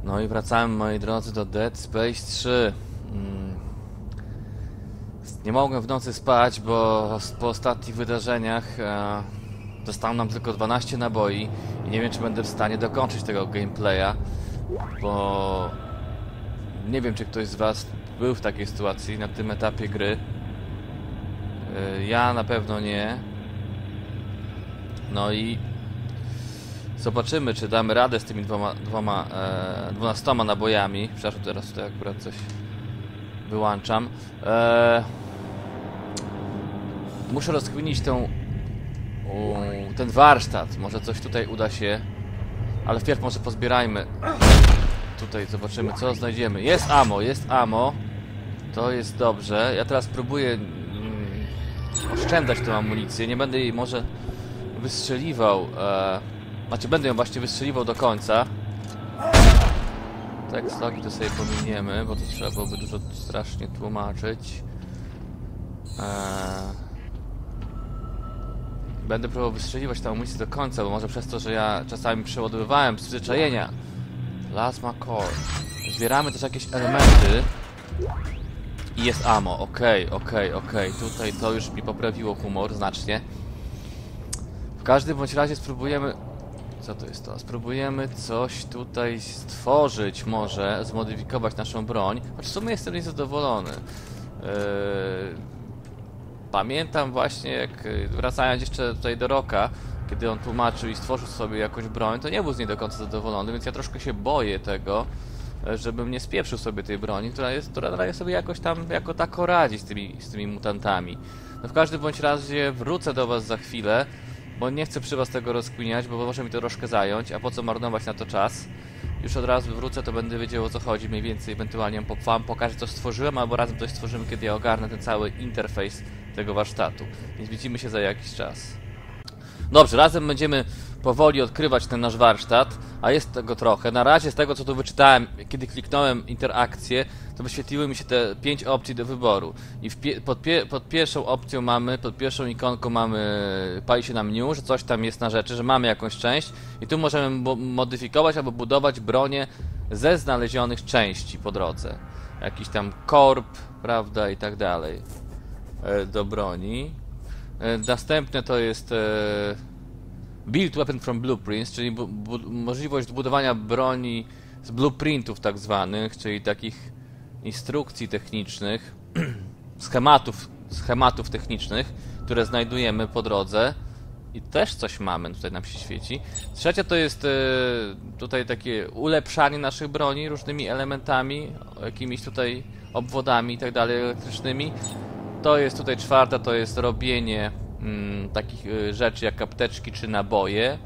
No i wracamy, moi drodzy, do Dead Space 3. Nie mogłem w nocy spać, bo po ostatnich wydarzeniach zostało nam tylko 12 naboi i nie wiem, czy będę w stanie dokończyć tego gameplaya, bo nie wiem, czy ktoś z was był w takiej sytuacji na tym etapie gry. Ja na pewno nie. No i zobaczymy, czy damy radę z tymi 12 nabojami. Przepraszam, teraz tutaj akurat coś wyłączam. Muszę rozkminić ten warsztat. Może coś tutaj uda się. Ale wpierw może pozbierajmy. Tutaj zobaczymy, co znajdziemy. Jest ammo. To jest dobrze. Ja teraz próbuję oszczędzać tę amunicję. Nie będę jej może wystrzeliwał. Znaczy, będę ją właśnie wystrzeliwał do końca. Tekst logi to sobie pominiemy, bo to trzeba byłoby dużo strasznie tłumaczyć. Będę próbował wystrzeliwać tę amunicję do końca, bo może przez to, że ja czasami przeładowywałem z przyzwyczajenia. Plasma core. Zbieramy też jakieś elementy. I jest ammo. Okej. Tutaj to już mi poprawiło humor znacznie. W każdym bądź razie spróbujemy... Co to jest to? Spróbujemy coś tutaj stworzyć może, zmodyfikować naszą broń. Choć w sumie jestem niezadowolony. Pamiętam właśnie, jak wracając jeszcze tutaj do Rocka, kiedy on tłumaczył i stworzył sobie jakąś broń, to nie był z niej do końca zadowolony, więc ja troszkę się boję tego, żebym nie spieprzył sobie tej broni, która daje sobie jakoś tam jako tako radzi z tymi mutantami. No w każdym bądź razie wrócę do was za chwilę, bo nie chcę przy was tego rozkminiać, bo może mi to troszkę zająć, a po co marnować na to czas? Już od razu wrócę, to będę wiedział, o co chodzi mniej więcej, ewentualnie wam pokażę, co stworzyłem, albo razem coś stworzymy, kiedy ja ogarnę ten cały interfejs tego warsztatu. Więc widzimy się za jakiś czas. Dobrze, razem będziemy powoli odkrywać ten nasz warsztat, a jest tego trochę. Na razie z tego, co tu wyczytałem, kiedy kliknąłem interakcję, to wyświetliły mi się te 5 opcji do wyboru. I pod pierwszą opcją mamy, pod pierwszą ikonką pali się nam new, że coś tam jest na rzeczy, że mamy jakąś część i tu możemy modyfikować albo budować bronię ze znalezionych części po drodze. Jakiś tam korp, prawda, i tak dalej do broni. Następne to jest Build Weapon from Blueprints, czyli możliwość budowania broni z blueprintów tak zwanych, czyli takich instrukcji technicznych, schematów technicznych, które znajdujemy po drodze i też coś mamy, tutaj nam się świeci. Trzecia to jest tutaj takie ulepszanie naszych broni różnymi elementami, jakimiś tutaj obwodami i tak dalej elektrycznymi. To jest tutaj czwarta, to jest robienie takich rzeczy jak apteczki czy naboje,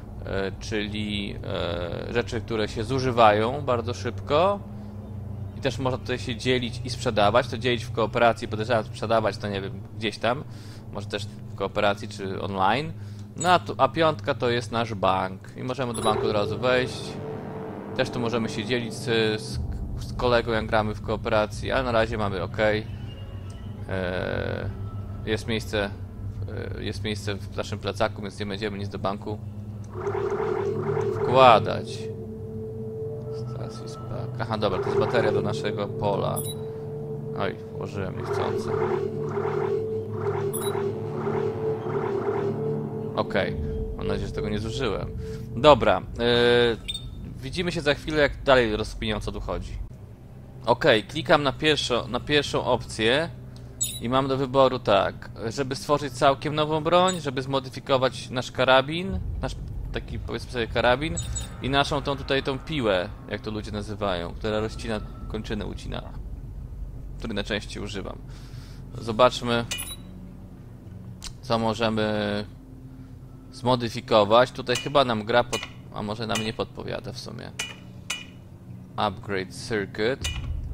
czyli rzeczy, które się zużywają bardzo szybko i też można tutaj się dzielić i sprzedawać. To dzielić w kooperacji, podejrzewam, sprzedawać to nie wiem, gdzieś tam, może też w kooperacji czy online. No a piątka to jest nasz bank i możemy do banku od razu wejść. Też tu możemy się dzielić z kolegą, jak gramy w kooperacji, ale na razie mamy OK. Jest miejsce w naszym plecaku, więc nie będziemy nic do banku wkładać. Aha, dobra, to jest bateria do naszego pola. Oj, włożyłem niechcący. Okej, mam nadzieję, że tego nie zużyłem. Dobra, widzimy się za chwilę, jak dalej rozkminią, co tu chodzi. Okej, klikam na pierwszą opcję. I mam do wyboru tak, żeby stworzyć całkiem nową broń, żeby zmodyfikować nasz karabin, nasz taki powiedzmy sobie karabin i naszą tą piłę, jak to ludzie nazywają, która rozcina kończynę, ucina, której najczęściej używam. Zobaczmy, co możemy zmodyfikować. Tutaj chyba nam gra a może nam nie podpowiada w sumie. Upgrade circuit.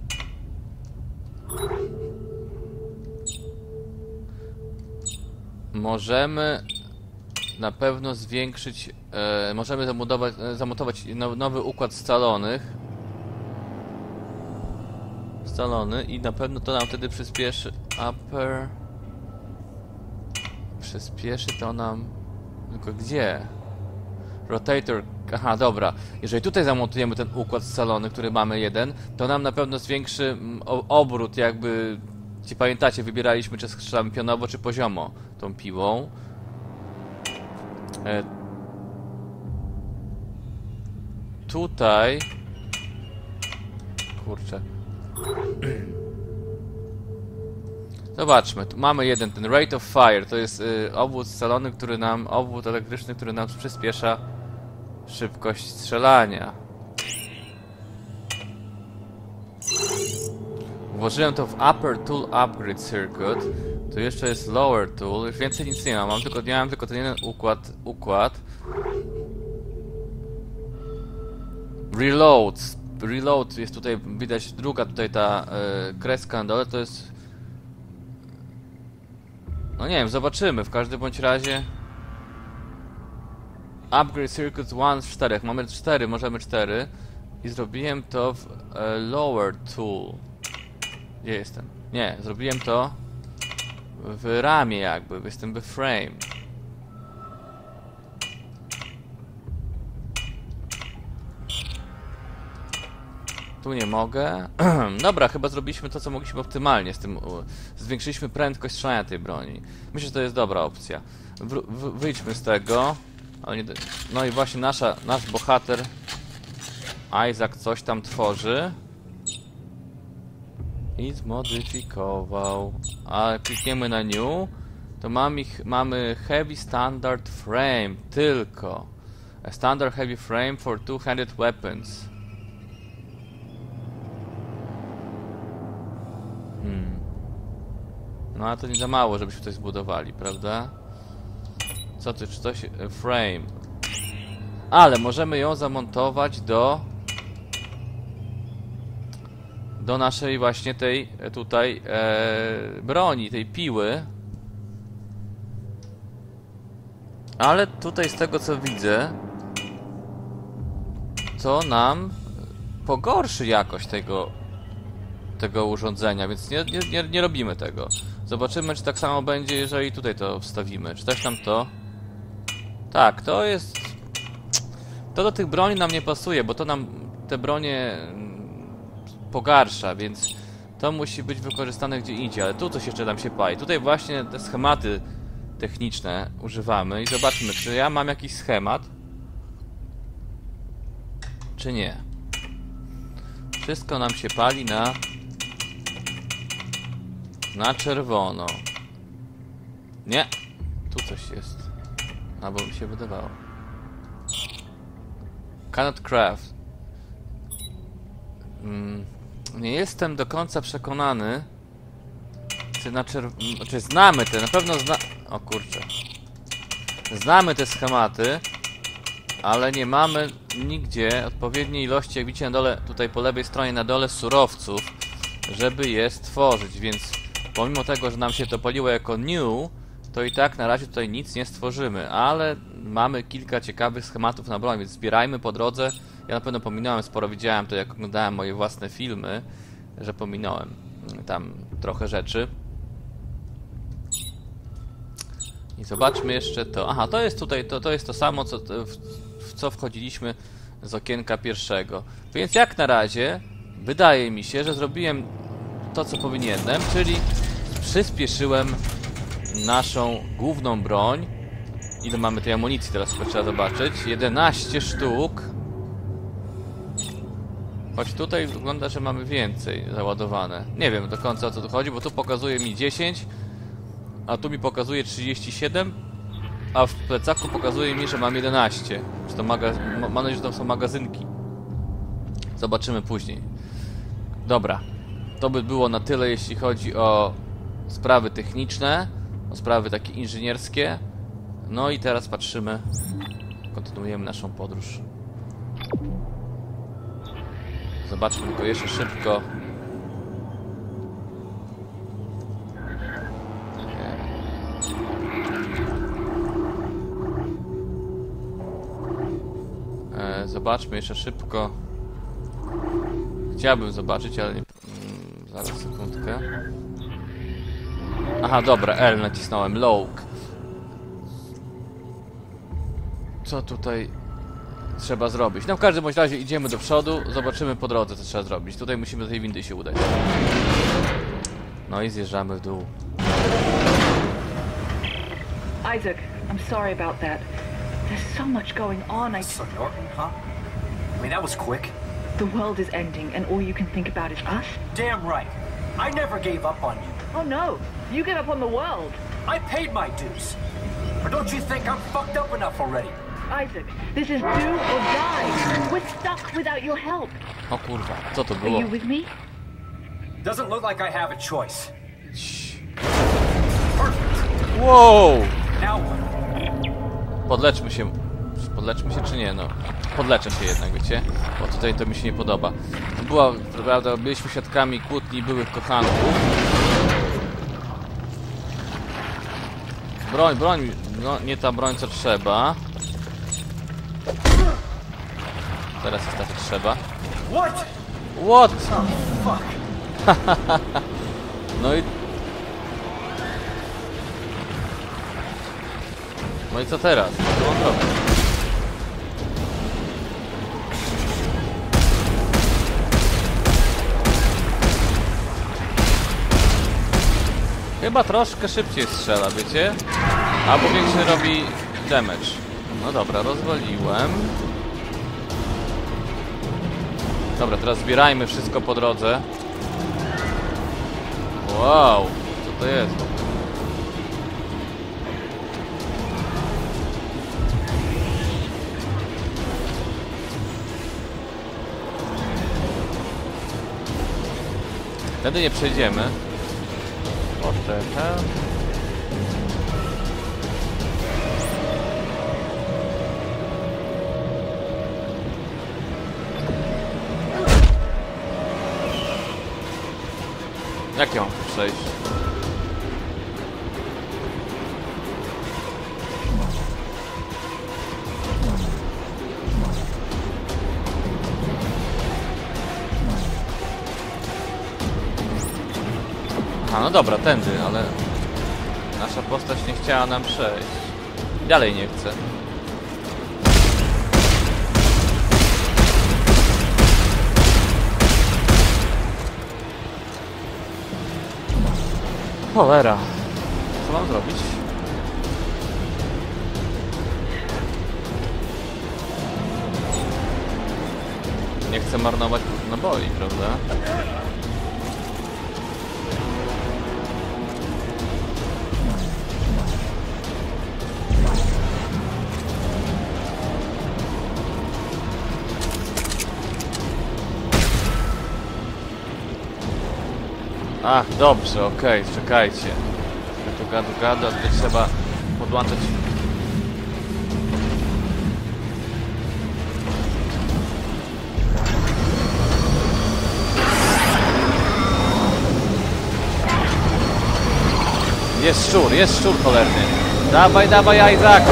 Możemy na pewno zwiększyć, możemy zamontować nowy układ scalony i na pewno to nam wtedy przyspieszy przyspieszy to nam, tylko gdzie? Rotator... Aha, dobra. Jeżeli tutaj zamontujemy ten układ scalony, który mamy jeden, to nam na pewno zwiększy obrót, jakby... Ci pamiętacie, wybieraliśmy, czy strzelamy pionowo, czy poziomo tą piłą. Tutaj... Kurczę. Zobaczmy, tu mamy jeden, ten Rate of Fire, to jest obwód scalony, obwód elektryczny, który nam przyspiesza szybkość strzelania. Włożyłem to w Upper Tool Upgrade Circuit. Tu jeszcze jest Lower Tool, już więcej nic nie mam, nie mam tylko ten jeden układ. Reload jest tutaj, widać druga tutaj ta kreska na dole, to jest... No nie wiem, zobaczymy, w każdym bądź razie... Upgrade Circuits 1 z 4, mamy 4, możemy 4. I zrobiłem to w Lower Tool. Gdzie jestem? Nie, zrobiłem to w ramie jakby, jestem w Frame. Tu nie mogę. Dobra, chyba zrobiliśmy to, co mogliśmy optymalnie z tym. Zwiększyliśmy prędkość strzelania tej broni. Myślę, że to jest dobra opcja. Wyjdźmy z tego. Ale nie... No i właśnie nasz bohater Isaac coś tam tworzy. I zmodyfikował. A klikniemy na New. To mamy Heavy Standard Frame. Tylko. A Standard Heavy Frame for two-handed weapons. No a to nie za mało, żebyśmy coś zbudowali, prawda? Co ty, czy coś... Frame. Ale możemy ją zamontować do naszej właśnie tej tutaj broni, tej piły. Ale tutaj z tego co widzę, to nam pogorszy jakość tego urządzenia, więc nie robimy tego. Zobaczymy, czy tak samo będzie, jeżeli tutaj to wstawimy. Czy też nam to... Tak, to jest... To do tych broni nam nie pasuje, bo to nam te bronie pogarsza, więc to musi być wykorzystane gdzie indziej, ale tu coś jeszcze nam się pali. Tutaj właśnie te schematy techniczne używamy i zobaczmy, czy ja mam jakiś schemat, czy nie. Wszystko nam się pali na czerwono. Nie, tu coś jest. Albo mi się wydawało. Cannot craft. Nie jestem do końca przekonany, czy znamy te, na pewno o kurczę. Znamy te schematy, ale nie mamy nigdzie odpowiedniej ilości, jak widzicie na dole, tutaj po lewej stronie na dole, surowców, żeby je stworzyć, więc pomimo tego, że nam się to paliło jako new, to i tak na razie tutaj nic nie stworzymy, ale mamy kilka ciekawych schematów na broń, więc zbierajmy po drodze. Ja na pewno pominąłem sporo, widziałem to jak oglądałem moje własne filmy, że pominąłem tam trochę rzeczy. I zobaczmy jeszcze to. Aha, to jest tutaj, to jest to samo, w co wchodziliśmy z okienka pierwszego. Więc jak na razie wydaje mi się, że zrobiłem to, co powinienem, czyli przyspieszyłem naszą główną broń. Ile mamy tej amunicji teraz, tylko trzeba zobaczyć. 11 sztuk. Choć tutaj wygląda, że mamy więcej załadowane. Nie wiem do końca o co tu chodzi, bo tu pokazuje mi 10, a tu mi pokazuje 37, a w plecaku pokazuje mi, że mam 11. Czy to mam nadzieję, że to są magazynki. Zobaczymy później. Dobra. To by było na tyle, jeśli chodzi o sprawy techniczne, o sprawy takie inżynierskie. No i teraz patrzymy, kontynuujemy naszą podróż. Zobaczmy tylko jeszcze szybko. Zobaczmy jeszcze szybko. Chciałbym zobaczyć, ale nie... Zaraz sekundkę. Aha, dobra, L nacisnąłem. Lock. Co tutaj trzeba zrobić. No w każdym bądź razie idziemy do przodu, zobaczymy po drodze, co trzeba zrobić. Tutaj musimy do tej windy się udać. No i zjeżdżamy w dół. Isaac, I'm sorry about that. There's so much going on. So Norton, huh? I mean, that was quick. The world is ending, and all you can think about is us? Damn right. I never gave up on you. Oh no, you get up on the world. I paid my dues. Or don't you think I'm fucked up enough already? Isaac, this is do or die. We're stuck without your help. O kurwa, co to Are było? you with me? Doesn't look like I have a choice. Cii. Perfect. Wow! Now what? Podleczmy się. Podleczmy się czy nie? No. Podleczę się jednak, wiecie? Bo tutaj to mi się nie podoba. Prawda, byliśmy świadkami kłótni byłych kochanków. Broń, broń. No, nie ta broń, co trzeba. Teraz jest ta, co trzeba. What? What? Oh, fuck. No i... No i co teraz? Co mam robić? Chyba troszkę szybciej strzela, wiecie? Albo większy robi damage. No dobra, rozwaliłem. Dobra, teraz zbierajmy wszystko po drodze. Wow, co to jest? Wtedy nie przejdziemy. What the hell? Jak ją przejść? Aha, no dobra, tędy, ale nasza postać nie chciała nam przejść. Dalej nie chce. Cholera. Co mam zrobić? Nie chcę marnować naboi, prawda? Ach, dobrze, okej, czekajcie. Tu gadu, a tutaj trzeba podłączyć. Jest szczur cholerny. Dawaj, dawaj, Isaac!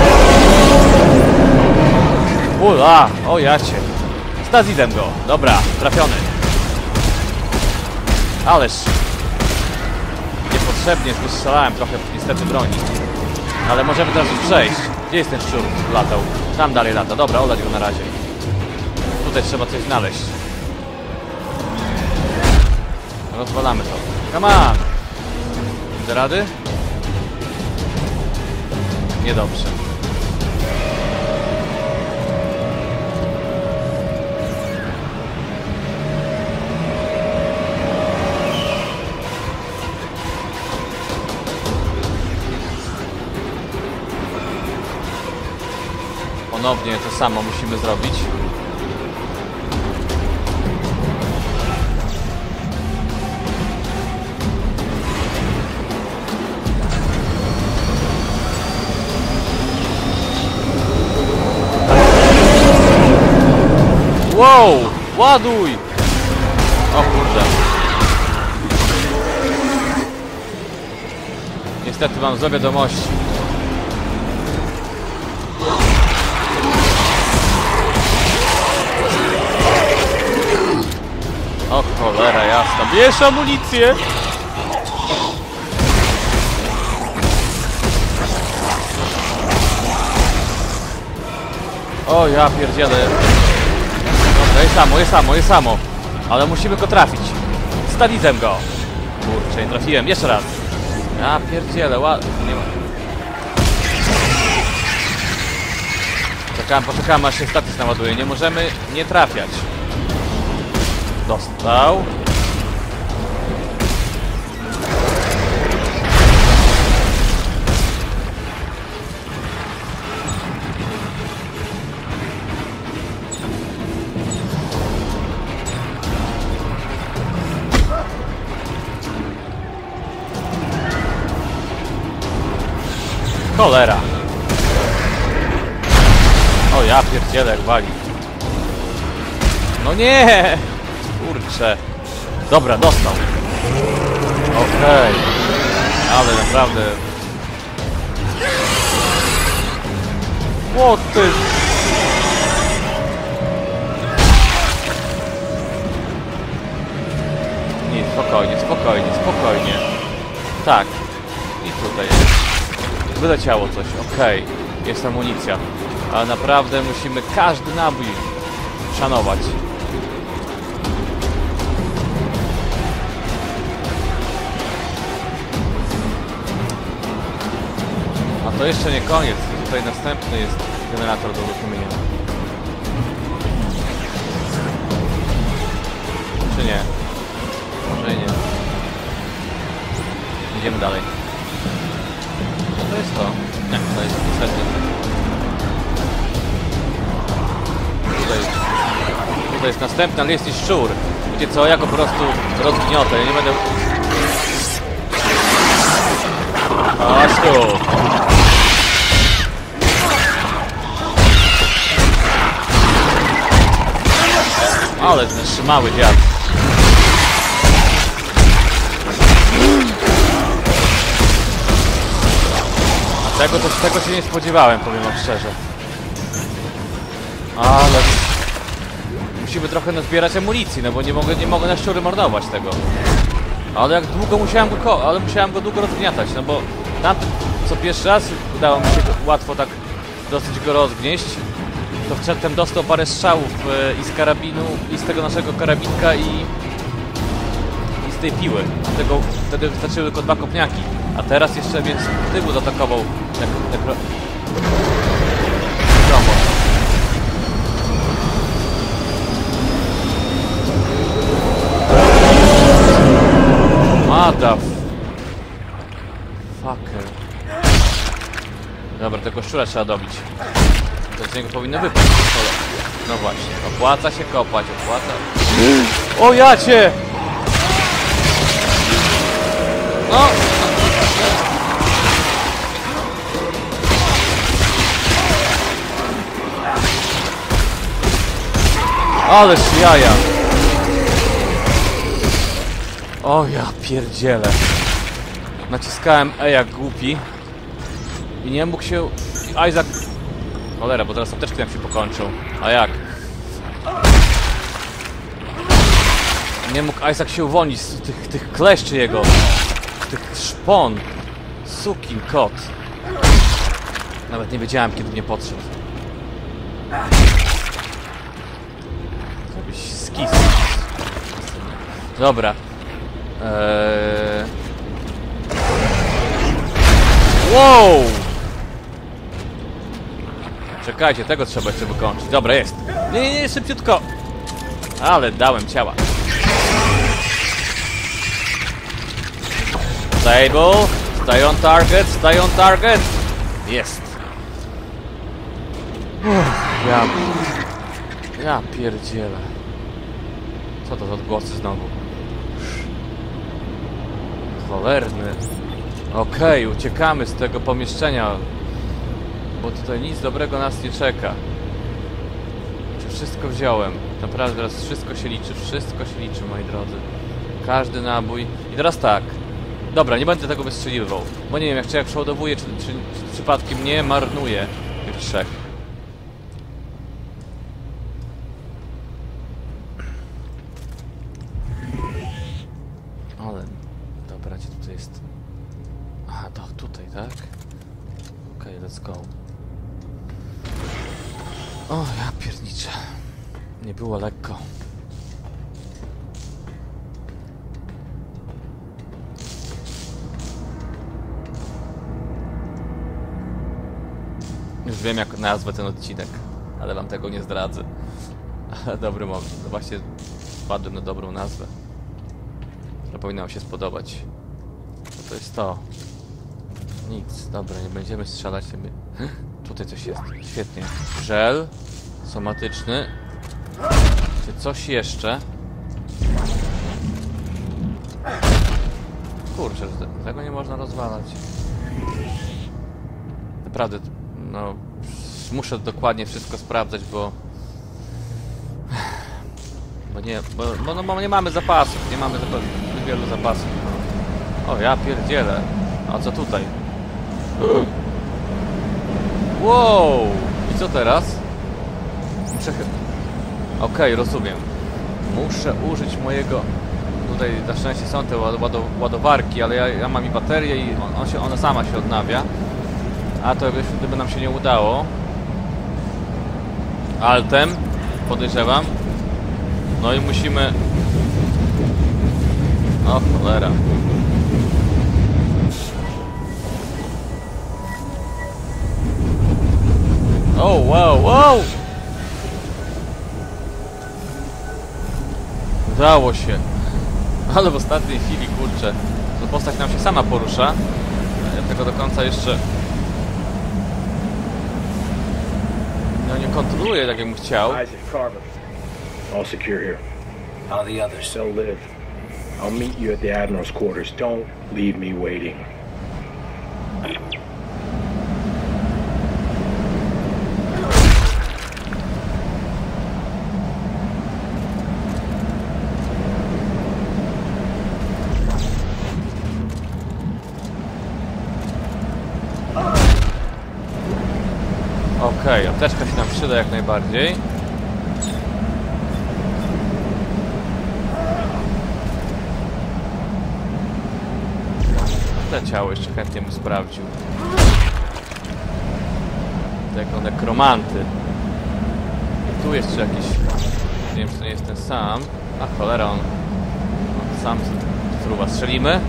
Ula, o jacie. Stazidem go, dobra, trafiony. Ależ niepotrzebnie wystrzelałem trochę niestety broni. Ale możemy teraz już przejść. Gdzie jest ten szczur? Latał. Tam dalej lata. Dobra, olać go na razie. Tutaj trzeba coś znaleźć. Rozwalamy to. Come on! Da rady? Niedobrze. Ponownie to samo musimy zrobić. Wow! Ładuj! O kurde. Niestety mam złe wiadomości. O cholera jasna. Bierz amunicję! O, ja pierdzielę. Dobra, jest samo. Ale musimy go trafić. Stalizem go. Kurczę, nie trafiłem. Jeszcze raz. Ja pierdzielę, nie ma. Poczekamy aż się statyst naładuje. Nie możemy nie trafiać. Dostał. Cholera. O ja pierdzielę jak wali. No nie! Kurczę. Dobra, dostał. Okej. Ale naprawdę... O ty... Nie, spokojnie. Tak. I tutaj jest. Wyleciało coś, okej. Jest amunicja. Ale naprawdę musimy każdy nabój szanować. A to jeszcze nie koniec. Tutaj następny jest generator do uruchomienia. Czy nie? Może i nie. Idziemy dalej. Co to jest to? Nie, to jest niestety. Tutaj jest następny, ale jest i szczur. Wiecie co, ja go po prostu rozgniotę. Ja nie będę... Chodź tu. Ale zatrzymały dziad. A tego się nie spodziewałem, powiem wam szczerze. Ale... Musimy trochę nazbierać amunicji, no bo nie mogę na szczury mordować tego. Ale jak długo musiałem go długo rozgniatać, no bo tamten, co pierwszy raz udało mi się łatwo tak dosyć go rozgnieść, to przedtem dostał parę strzałów i z karabinu, i z tego naszego karabinka, i z tej piły. Wtedy wystarczyły tylko 2 kopniaki. A teraz jeszcze więc tyłu zaatakował Mother fucker. Dobra, tego szczura trzeba dobić. To z niego powinno wypaść. No właśnie, opłaca się kopać, O jacie! No! Ależ jaja! O ja pierdzielę. Naciskałem E jak głupi. I nie mógł się... Isaac... Cholera, bo teraz apteczki nam się pokończą. A jak? Nie mógł Isaac się uwolnić z tych kleszczy jego. Tych szpon. Sukin kot. Nawet nie wiedziałem, kiedy mnie podszedł. Jakiś skis. Dobra. Wow! Czekajcie, tego trzeba jeszcze wykończyć. Dobra, jest. Nie, szybciutko. Ale dałem ciała. Stable. Stay on target. Jest. Ja pierdzielę. Co to za odgłosy znowu? Cholerny. Okej, uciekamy z tego pomieszczenia, bo tutaj nic dobrego nas nie czeka. Czy wszystko wziąłem? Naprawdę teraz wszystko się liczy, moi drodzy. Każdy nabój. I teraz tak. Dobra, nie będę tego wystrzeliwał, bo nie wiem, jak przeładowuję, czy przypadkiem nie marnuję tych 3. Ale... Dobra, gdzie tutaj jest? Aha, to tutaj, tak? Okej, let's go. O, ja pierniczę. Nie było lekko. Już wiem, jak nazwę ten odcinek, ale wam tego nie zdradzę. Ale dobry moment. No właśnie wpadłem na dobrą nazwę, która powinna wam się spodobać. Co to jest to? Nic. Dobra, nie będziemy strzelać. Tutaj coś jest. Świetnie. Żel somatyczny. Czy coś jeszcze? Kurczę, tego nie można rozwalać. Naprawdę, no... Muszę dokładnie wszystko sprawdzać, bo nie mamy zapasów. Nie mamy zbyt wielu zapasów. O, ja pierdzielę. A co tutaj? Wow! I co teraz? Muszę... Okej, rozumiem. Muszę użyć mojego... Tutaj na szczęście są te ładowarki, ale ja mam i baterię i ona sama się odnawia. A to gdyby nam się nie udało... Altem, podejrzewam. No i musimy... O cholera. O, wow, wow! Udało się. Ale w ostatniej chwili, kurczę, to postać nam się sama porusza. Ja tego do końca jeszcze... No nie kontroluję tak, jakbym chciał. Isaac Carver. All secure here. How are the others? Still live. I'll meet you at the Admiral's quarters. Don't leave me waiting. Okej, apteczka się nam przyda jak najbardziej. Te ciało jeszcze chętnie bym sprawdził. Tego nekromanty. I tu jeszcze jakiś... Nie wiem, czy to nie jest ten sam. A cholera, on sam fruwa. Strzelimy?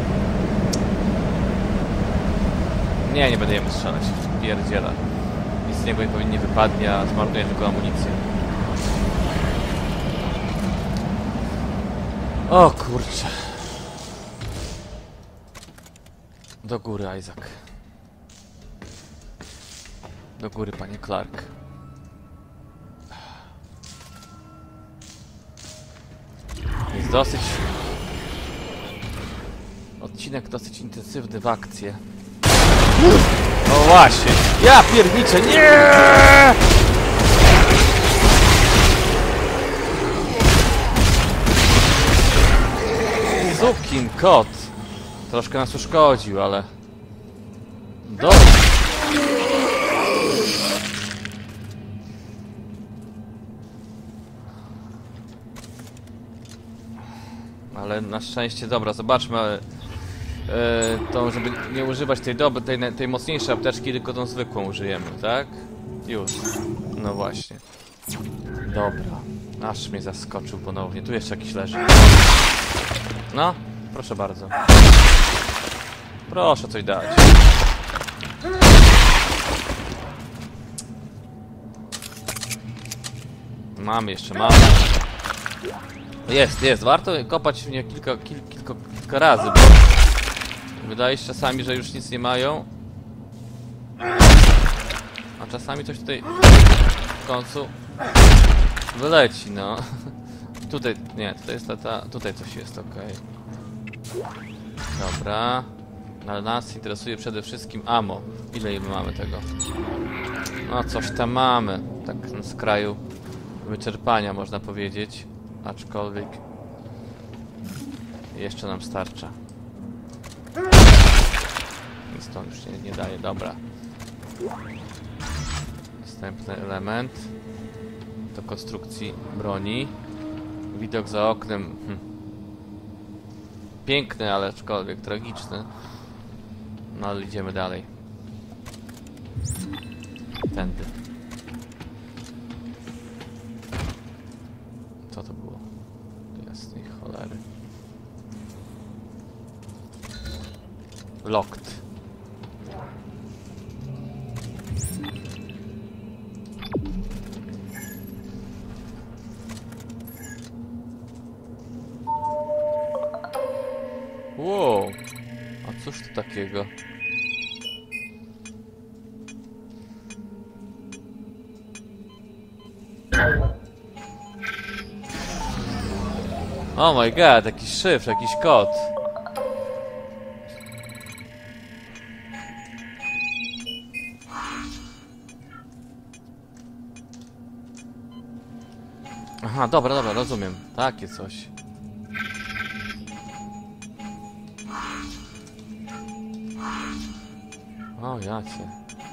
Nie będę jemu strzelać. Pierdziela. Nic z niego nie wypadnie, a zmarnuje tylko amunicję. O kurczę. Do góry, Isaac. Do góry, panie Clark. Jest dosyć... Odcinek dosyć intensywny w akcję. O właśnie! Ja pierniczę! Nie! Zukin kot! Troszkę nas uszkodził, ale... Dobrze! Ale na szczęście, dobra, zobaczmy tą, żeby nie używać tej mocniejszej apteczki, tylko tą zwykłą użyjemy, tak? Już. No właśnie. Dobra. Aż mnie zaskoczył ponownie. Tu jeszcze jakiś leży. No, proszę bardzo. Proszę coś dać. Mamy jeszcze, mamy. Jest. Warto kopać w nie kilka razy, bo wydaje się czasami, że już nic nie mają. A czasami coś tutaj w końcu wyleci, no. Tutaj, nie, tutaj jest tutaj coś jest, okej. Dobra. Ale nas interesuje przede wszystkim ammo. Ile mamy tego? No coś tam mamy. Tak na skraju wyczerpania, można powiedzieć. Aczkolwiek jeszcze nam starcza. Nic to już nie daje, dobra. Następny element do konstrukcji broni. Widok za oknem. Piękny, ale aczkolwiek tragiczny. No ale idziemy dalej. Tędy. cholery. Locked. Wow. A cóż to takiego? Oh my god, jakiś szyfr, jakiś kod. Aha, dobra, dobra, rozumiem. Takie coś. O, jacie.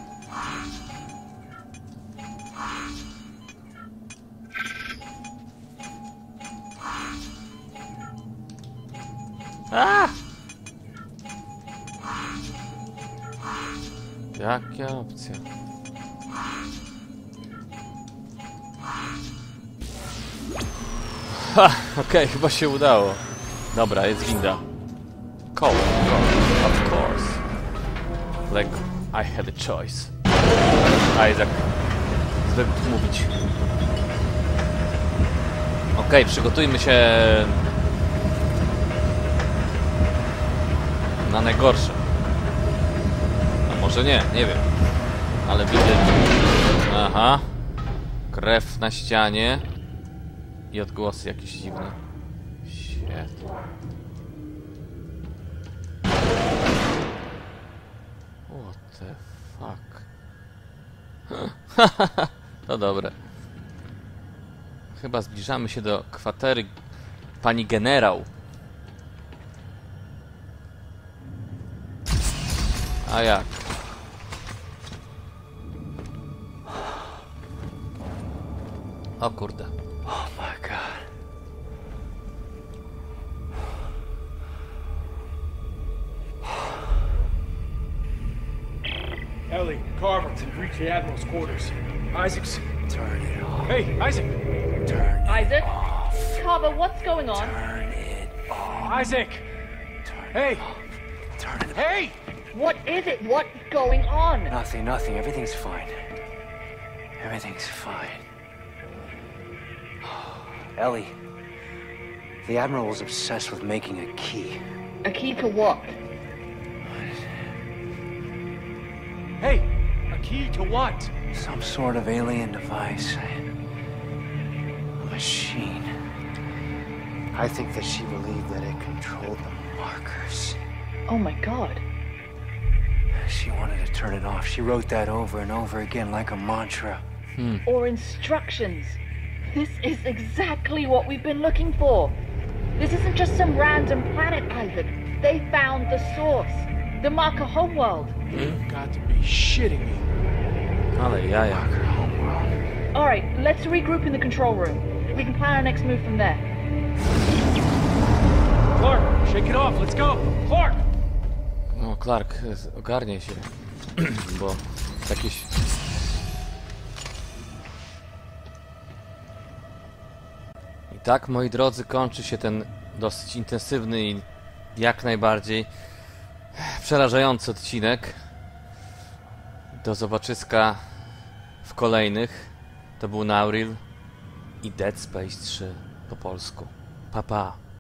A! Jaka opcja? Ha! Okej, chyba się udało. Dobra, jest winda. Cold, of course. Like I had a choice. Isaac. Zwykł mówić. Okej, przygotujmy się na najgorsze. A może nie, nie wiem. Ale widzę. Aha. Krew na ścianie. I odgłosy jakieś dziwne. Świetnie. What the fuck? No dobre. Chyba zbliżamy się do kwatery pani generał. A jak? O kurde. Oh my god. Ellie, Carver, reach the Admiral's quarters. Isaac's... Turn it off. Hey, Isaac! Turn it Isaac? off. Carver, what's going on? Turn it off. Isaac! Hey! Turn it off. Hey! What is it? What's going on? Nothing, nothing. Everything's fine. Everything's fine. Ellie, the Admiral was obsessed with making a key. A key to what? Hey! A key to what? Some sort of alien device. A machine. I think that she believed that it controlled the markers. Oh my god. She wanted to turn it off. She wrote that over and over again like a mantra. Or instructions. This is exactly what we've been looking for. This isn't just some random planet, Isaac. They found the source. The marker homeworld. You've got to be shitting me. Ale jaja. Marker homeworld. Alright, let's regroup in the control room. We can plan our next move from there. Clark, shake it off. Let's go. Clark! No, Clark, ogarnij się. Bo jakieś... I tak, moi drodzy, kończy się ten dosyć intensywny i jak najbardziej przerażający odcinek. Do zobaczyska w kolejnych. To był Nauril i Dead Space 3 po polsku. Pa, pa.